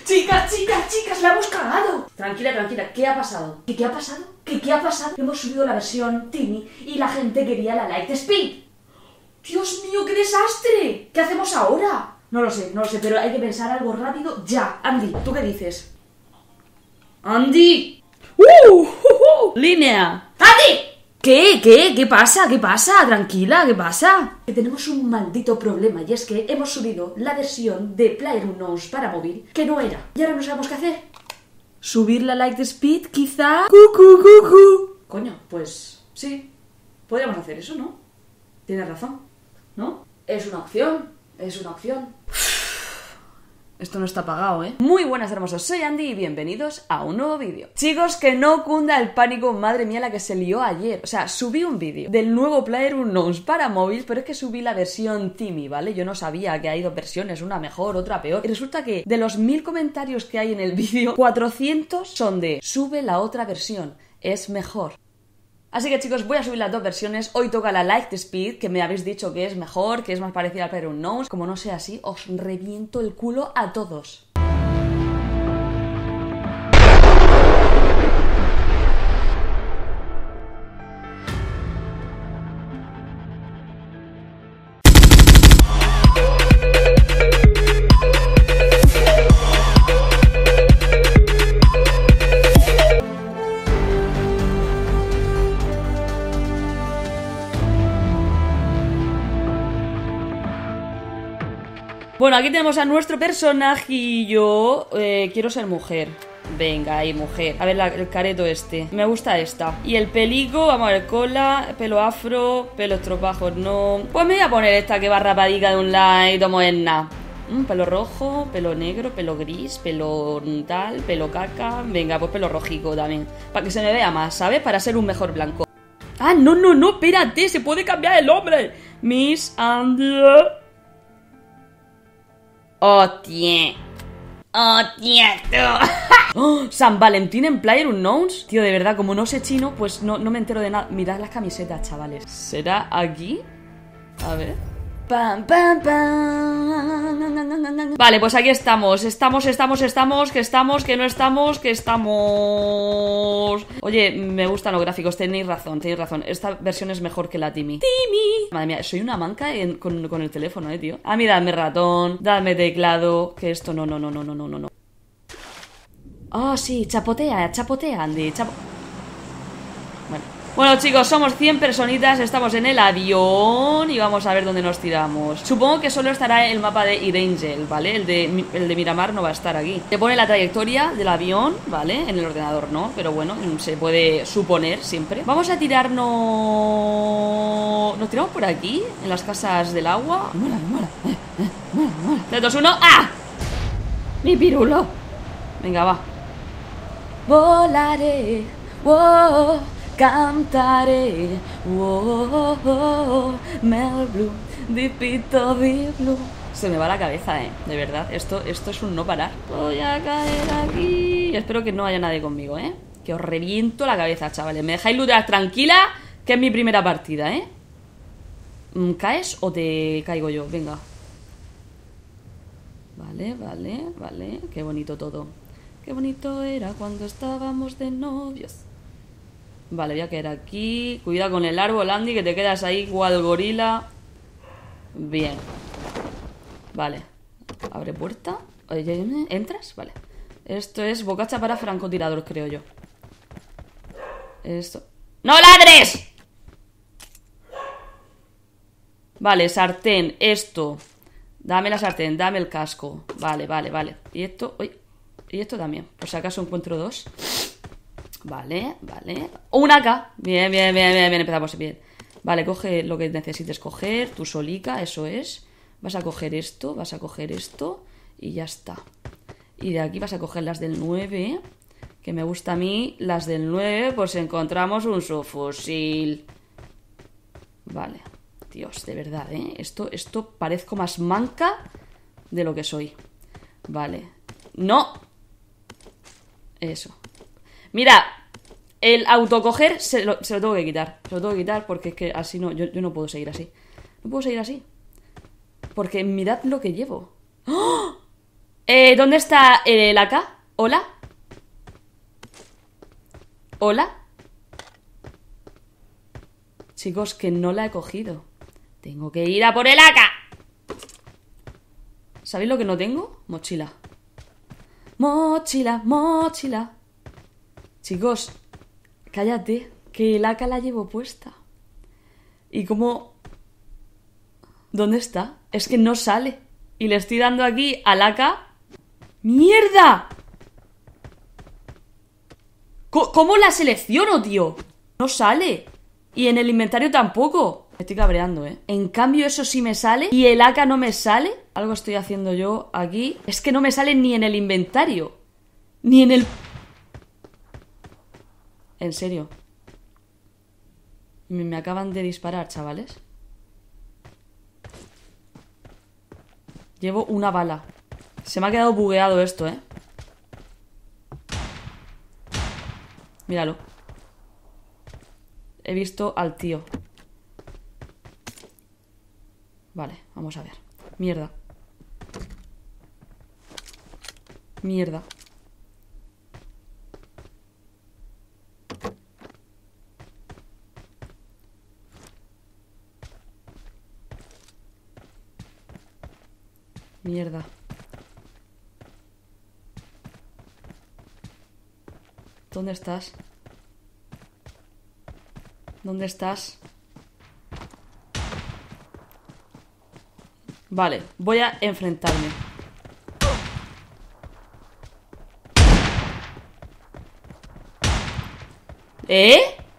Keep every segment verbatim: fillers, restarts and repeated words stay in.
Chicas, chicas, chicas, la hemos cagado. Tranquila, tranquila, ¿qué ha pasado? ¿Qué, qué ha pasado? ¿Qué, qué ha pasado? Hemos subido la versión Timmy y la gente quería la Light Speed. ¡Dios mío, qué desastre! ¿Qué hacemos ahora? No lo sé, no lo sé, pero hay que pensar algo rápido ya. Andy, ¿tú qué dices? ¡Andy! ¡Uh! uh, uh ¡Línea! ¡Andy! ¿Qué? ¿Qué? ¿Qué pasa? ¿Qué pasa? Tranquila, ¿qué pasa? Que tenemos un maldito problema y es que hemos subido la versión de PlayerUnknown's para móvil que no era. Y ahora no sabemos qué hacer. ¿Subir la Light Speed, quizá? ¡Cucu, cucu! Coño, pues sí. Podríamos hacer eso, ¿no? Tienes razón, ¿no? Es una opción, es una opción. Esto no está pagado, ¿eh? Muy buenas, hermosos, soy Andy y bienvenidos a un nuevo vídeo. Chicos, que no cunda el pánico, madre mía la que se lió ayer. O sea, subí un vídeo del nuevo PlayerUnknown's para móvil, pero es que subí la versión Timmy, ¿vale? Yo no sabía que hay dos versiones, una mejor, otra peor. Y resulta que de los mil comentarios que hay en el vídeo, cuatrocientos son de sube la otra versión, es mejor. Así que chicos, voy a subir las dos versiones. Hoy toca la Light Speed, que me habéis dicho que es mejor, que es más parecida al PlayerUnknown's. Como no sea así, os reviento el culo a todos. Bueno, aquí tenemos a nuestro personaje y yo eh, quiero ser mujer. Venga, ahí, mujer. A ver la, el careto este. Me gusta esta. Y el pelico, vamos a ver, cola, pelo afro, pelos tropajos, no. Pues me voy a poner esta que va rapadica de un lado moderna. Mm, pelo rojo, pelo negro, pelo gris, pelo tal, pelo caca. Venga, pues pelo rojico también. Para que se me vea más, ¿sabes? Para ser un mejor blanco. Ah, no, no, no, espérate, se puede cambiar el nombre. Miss and... ¡Hostia! ¡Hostia, tú! ¡Oh! San Valentín en PlayerUnknown's. Tío, de verdad, como no sé chino, pues no, no me entero de nada. Mirad las camisetas, chavales. ¿Será aquí? A ver. Pam, pam, pam. Vale, pues aquí estamos. Estamos, estamos, estamos. Que estamos, que no estamos, que estamos. Oye, me gustan los gráficos. Tenéis razón, tenéis razón. Esta versión es mejor que la Timmy. Timmy. Madre mía, soy una manca en, con, con el teléfono, eh, tío. A mí dadme ratón, dadme teclado. Que esto no, no, no, no, no, no, no. Oh, sí, chapotea, chapotea, Andy. Chapo... Bueno. Bueno, chicos, somos cien personitas, estamos en el avión y vamos a ver dónde nos tiramos. Supongo que solo estará el mapa de Irangel, ¿vale? El de, el de Miramar no va a estar aquí. Te pone la trayectoria del avión, ¿vale? En el ordenador no, pero bueno, se puede suponer siempre. Vamos a tirarnos... ¿Nos tiramos por aquí? En las casas del agua. Mola, mola. Eh, eh, mola, mola. tres, dos, uno. ¡Ah! Mi pirulo. Venga, va. Volaré. Wow. Cantaré, oh, oh, oh, Mel Blue, Dipito de Blue. Se me va la cabeza, eh, de verdad. Esto, esto es un no parar. Voy a caer aquí. Espero que no haya nadie conmigo, eh. Que os reviento la cabeza, chavales. Me dejáis lootear tranquila, que es mi primera partida, eh. ¿Caes o te caigo yo? Venga. Vale, vale, vale. Qué bonito todo. Qué bonito era cuando estábamos de novios. Vale, voy a caer aquí. Cuidado con el árbol, Andy, que te quedas ahí cual gorila. Bien. Vale. Abre puerta. ¿Entras? Vale. Esto es bocacha para francotirador, creo yo. Esto. ¡No ladres! Vale, sartén. Esto. Dame la sartén, dame el casco. Vale, vale, vale. Y esto... Uy. Y esto también. Por si acaso encuentro dos. Vale, vale. Una acá. Bien, bien, bien, bien, bien. Empezamos bien. Vale, coge lo que necesites coger. Tu solica, eso es. Vas a coger esto, vas a coger esto. Y ya está. Y de aquí vas a coger las del nueve. Que me gusta a mí. Las del nueve, pues encontramos un subfusil. Vale. Dios, de verdad, ¿eh? Esto, esto parezco más manca de lo que soy. Vale. ¡No! Eso. Mira, el autocoger se lo, se lo tengo que quitar. Se lo tengo que quitar porque es que así no, yo, yo no puedo seguir así. No puedo seguir así. Porque mirad lo que llevo. ¡Oh! Eh, ¿dónde está el A K? ¿Hola? ¿Hola? Chicos, que no la he cogido. Tengo que ir a por el A K. ¿Sabéis lo que no tengo? Mochila. Mochila, mochila. Chicos, cállate, que el A K la llevo puesta. ¿Y cómo? ¿Dónde está? Es que no sale. Y le estoy dando aquí al A K. ¡Mierda! ¿Cómo la selecciono, tío? No sale. Y en el inventario tampoco. Me estoy cabreando, ¿eh? En cambio eso sí me sale y el A K no me sale. Algo estoy haciendo yo aquí. Es que no me sale ni en el inventario. Ni en el... En serio. Me, me acaban de disparar, chavales. Llevo una bala. Se me ha quedado bugueado esto, ¿eh? Míralo. He visto al tío. Vale, vamos a ver. Mierda. Mierda. Mierda. ¿Dónde estás? ¿Dónde estás? Vale, voy a enfrentarme. ¿Eh?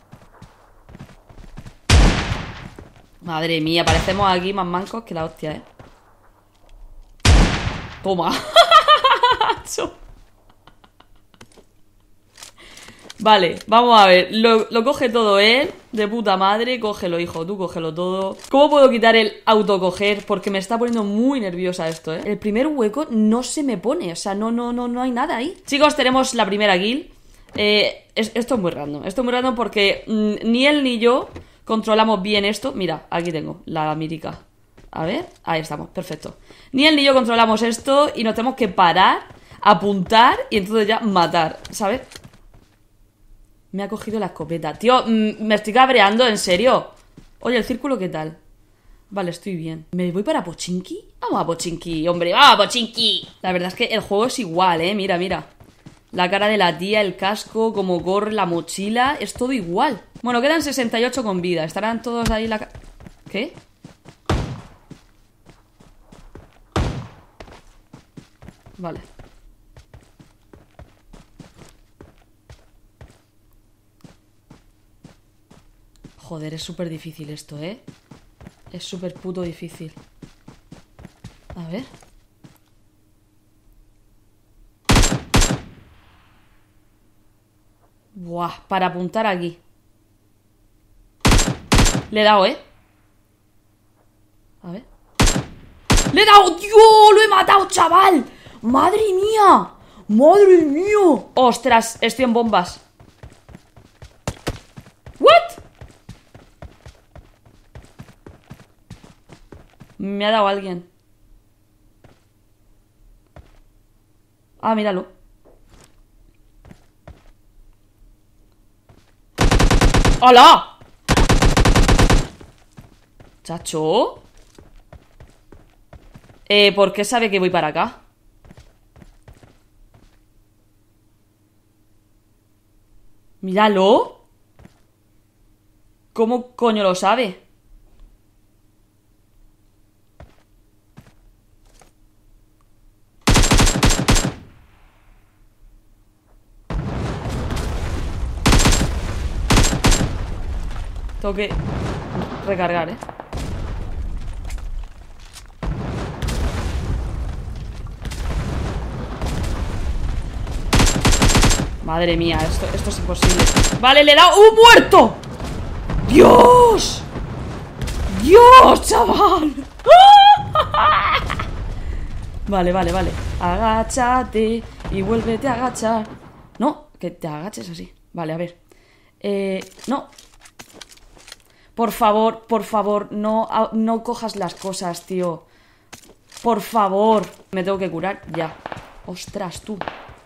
Madre mía, parecemos aquí más mancos que la hostia, ¿eh? Toma. Vale, vamos a ver. Lo, lo coge todo él. De puta madre. Cógelo, hijo. Tú cógelo todo. ¿Cómo puedo quitar el autocoger? Porque me está poniendo muy nerviosa esto, ¿eh? El primer hueco no se me pone. O sea, no, no, no, no hay nada ahí. Chicos, tenemos la primera kill. Eh, es, esto es muy random. Esto es muy random porque mmm, ni él ni yo controlamos bien esto. Mira, aquí tengo la mítica. A ver, ahí estamos, perfecto. Ni él ni yo controlamos esto y nos tenemos que parar, apuntar y entonces ya matar, ¿sabes? Me ha cogido la escopeta. Tío, me estoy cabreando, ¿en serio? Oye, ¿el círculo qué tal? Vale, estoy bien. ¿Me voy para Pochinki? Vamos a Pochinki, hombre, vamos a Pochinki. La verdad es que el juego es igual, ¿eh? Mira, mira. La cara de la tía, el casco, como corre, la mochila, es todo igual. Bueno, quedan sesenta y ocho con vida. Estarán todos ahí la... ¿Qué? Vale. Joder, es súper difícil esto, ¿eh? Es súper puto difícil. A ver. Buah, para apuntar aquí. Le he dado, ¿eh? A ver. ¡Le he dado! ¡Dios! ¡Lo he matado, chaval! ¡Madre mía! ¡Madre mía! ¡Ostras! Estoy en bombas. ¿What? Me ha dado alguien. Ah, míralo. ¡Hola! ¿Chacho? Eh, ¿por qué sabe que voy para acá? Míralo. ¿Cómo coño lo sabe? Tengo que recargar, ¿eh? Madre mía, esto, esto es imposible. Vale, le he dado... ¡Uh, muerto! ¡Dios! ¡Dios, chaval! Vale, vale, vale. Agáchate y vuélvete a agachar. No, que te agaches así. Vale, a ver. Eh, no. Por favor, por favor, no, no cojas las cosas, tío. Por favor. Me tengo que curar ya. Ostras, tú.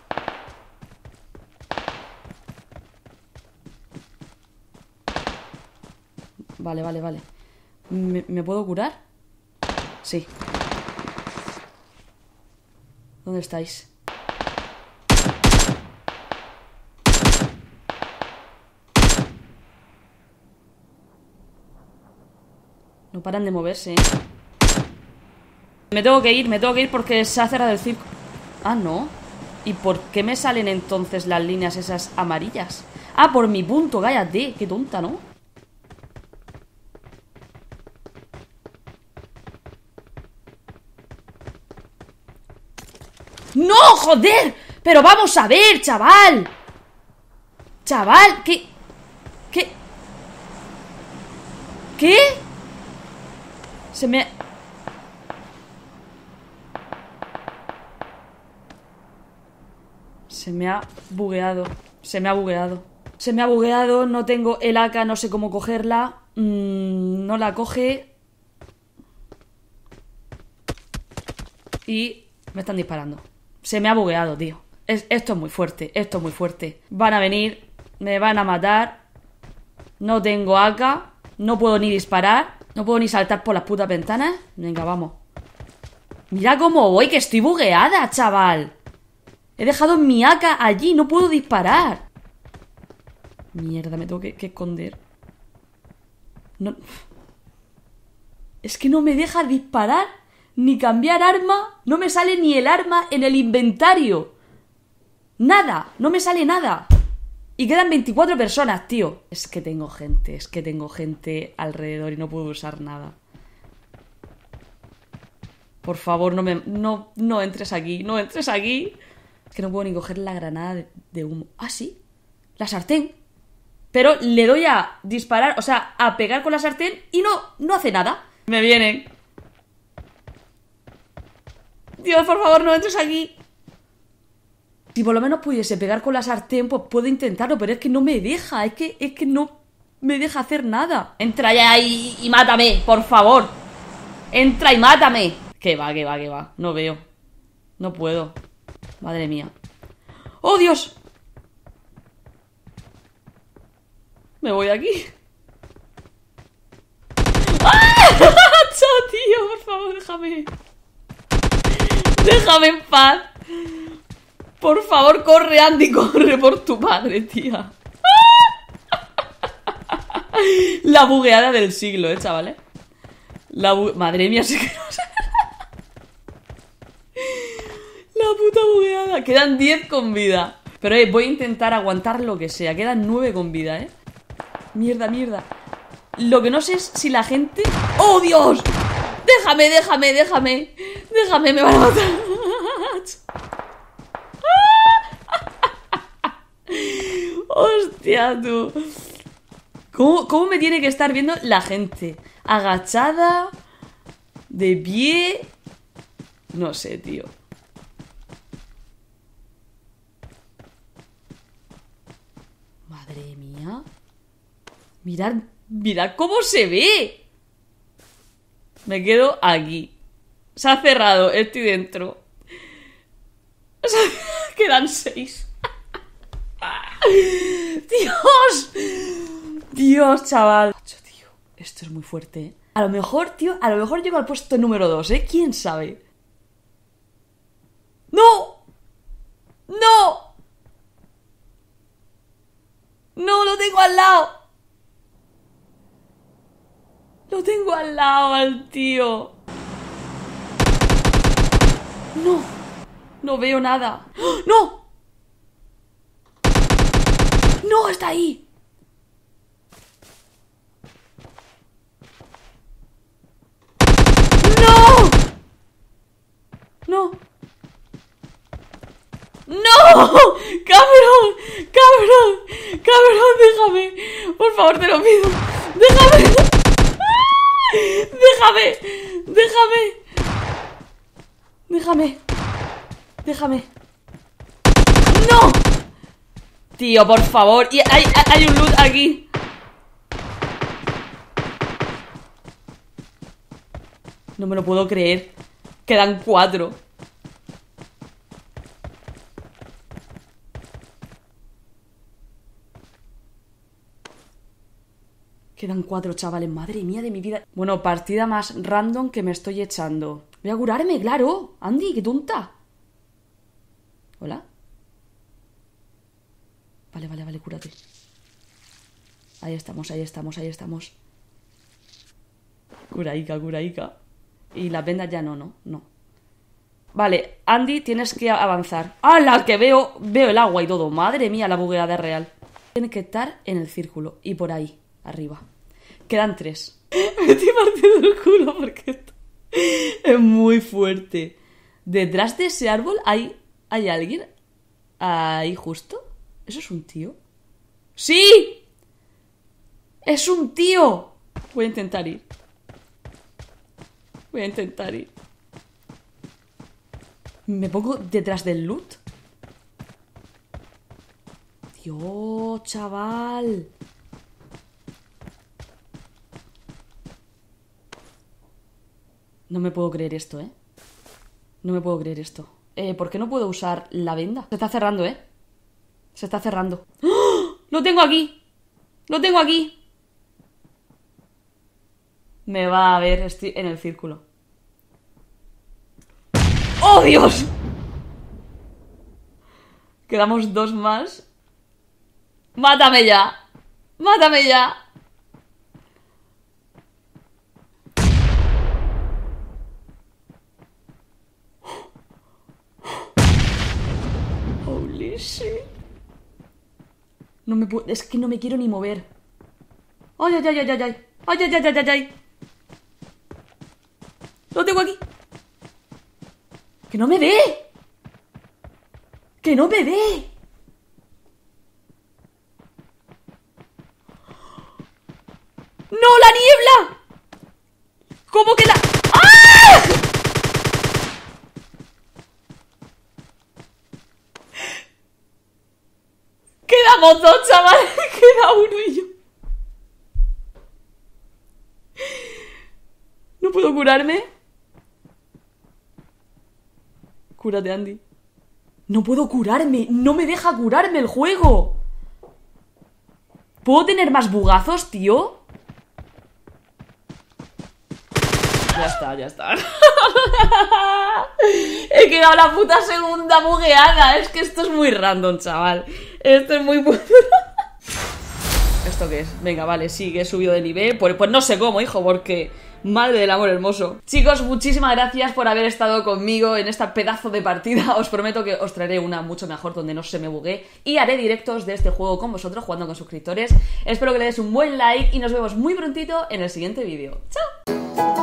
Vale, vale, vale. ¿Me, ¿me puedo curar? Sí. ¿Dónde estáis? No paran de moverse, ¿eh? Me tengo que ir, me tengo que ir porque se ha cerrado el circo. Ah, no. ¿Y por qué me salen entonces las líneas esas amarillas? Ah, por mi punto, cállate. Qué tonta, ¿no? ¡No, joder! Pero vamos a ver, chaval. Chaval, ¿qué? ¿Qué? ¿Qué? Se me... Se me ha bugueado. Se me ha bugueado. Se me ha bugueado, no tengo el A K, no sé cómo cogerla. Mm, no la coge. Y me están disparando. Se me ha bugueado, tío. Es, esto es muy fuerte, esto es muy fuerte. Van a venir, me van a matar. No tengo A K, no puedo ni disparar. No puedo ni saltar por las putas ventanas. Venga, vamos. Mira cómo voy, que estoy bugueada, chaval. He dejado mi A K allí, no puedo disparar. Mierda, me tengo que, que esconder. No. Es que no me deja disparar ni cambiar arma. No me sale ni el arma en el inventario. Nada, no me sale nada. Y quedan veinticuatro personas, tío. Es que tengo gente, es que tengo gente alrededor y no puedo usar nada. Por favor, no me... No, no entres aquí, no entres aquí. Es que no puedo ni coger la granada de, de humo. Ah, sí, la sartén. Pero le doy a disparar, o sea, a pegar con la sartén y no, no hace nada. Me vienen. Dios, por favor, no entres aquí. Si por lo menos pudiese pegar con la sartén, pues puedo intentarlo, pero es que no me deja, es que, es que no me deja hacer nada. Entra ya y, y mátame, por favor. Entra y mátame. Que va, que va, que va, no veo. No puedo. Madre mía. ¡Oh, Dios! Me voy de aquí. ¡Ah! ¡Chao, tío! Por favor, déjame. Déjame en paz. Por favor, corre, Andy, corre por tu madre, tía. La bugueada del siglo, eh, chavales. La bu... Madre mía, sí que no sé. La puta bugueada. Quedan diez con vida. Pero eh, voy a intentar aguantar lo que sea. Quedan nueve con vida, eh. Mierda, mierda. Lo que no sé es si la gente... ¡Oh, Dios! Déjame, déjame, déjame. Déjame, me van a matar. Hostia, tú. ¿Cómo, ¿Cómo me tiene que estar viendo la gente? Agachada. De pie. No sé, tío. Madre mía. Mirad, mirad cómo se ve. Me quedo aquí. Se ha cerrado, estoy dentro. Quedan seis. Dios. Dios, chaval. Tío, esto es muy fuerte, ¿eh? A lo mejor, tío, a lo mejor llego al puesto número dos, ¿eh? ¿Quién sabe? ¡No! ¡No! ¡No, lo tengo al lado! Lo tengo al lado al tío. No. No veo nada. ¡No! ¡No! ¡Está ahí! ¡No! ¡No! ¡No! ¡Cabrón! ¡Cabrón! ¡Cabrón! ¡Déjame! Por favor, te lo pido. ¡Déjame! ¡Déjame! ¡Déjame! ¡Déjame! ¡Déjame! ¡No! Tío, por favor. Y hay, hay un loot aquí. No me lo puedo creer. Quedan cuatro. Quedan cuatro, chavales. Madre mía de mi vida. Bueno, partida más random que me estoy echando. Voy a curarme, claro. Andy, qué tonta. ¿Hola? Vale, vale, vale, cúrate. Ahí estamos, ahí estamos, ahí estamos. Curaica, curaica. Y las vendas ya no, no, no. Vale, Andy, tienes que avanzar. ¡Hala! Que veo, veo el agua y todo. Madre mía, la bugueada es real. Tiene que estar en el círculo. Y por ahí, arriba. Quedan tres. Me estoy partiendo el culo porque esto es muy fuerte. Detrás de ese árbol hay, hay alguien. Ahí justo. ¿Eso es un tío? ¡Sí! ¡Es un tío! Voy a intentar ir. Voy a intentar ir. ¿Me pongo detrás del loot? Dios, chaval. No me puedo creer esto, ¿eh? No me puedo creer esto. Eh, ¿por qué no puedo usar la venda? Se está cerrando, ¿eh? Se está cerrando. ¡Oh! ¡Lo tengo aquí! ¡Lo tengo aquí! Me va a ver, estoy en el círculo. ¡Oh, Dios! Quedamos dos más. ¡Mátame ya! ¡Mátame ya! Holy shit. No me puedo... Es que no me quiero ni mover. ¡Ay, ay, ay, ay, ay! ¡Ay, ay, ay, ay, ay, ay! ¡Lo tengo aquí! ¡Que no me ve! ¡Que no me ve! ¡No, la niebla! ¿Cómo que la...? ¡Ah! Quedamos dos, chaval. Queda uno y yo. ¿No puedo curarme? Cúrate, Andy. No puedo curarme. No me deja curarme el juego. ¿Puedo tener más bugazos, tío? Ya está, ya está. He quedado la puta segunda bugueada. Es que esto es muy random, chaval. Esto es muy... ¿Esto qué es? Venga, vale, sí, que he subido de nivel. Pues, pues no sé cómo, hijo, porque... Madre del amor hermoso. Chicos, muchísimas gracias por haber estado conmigo en esta pedazo de partida. Os prometo que os traeré una mucho mejor donde no se me bugue. Y haré directos de este juego con vosotros, jugando con suscriptores. Espero que le des un buen like y nos vemos muy prontito en el siguiente vídeo. ¡Chao!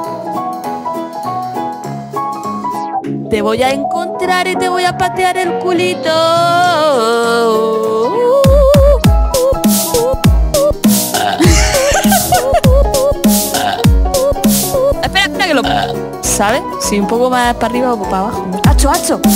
Te voy a encontrar y te voy a patear el culito. Espera, espera que lo... ¿Sabes? Si un poco más para arriba o para abajo. ¡Hacho, hacho!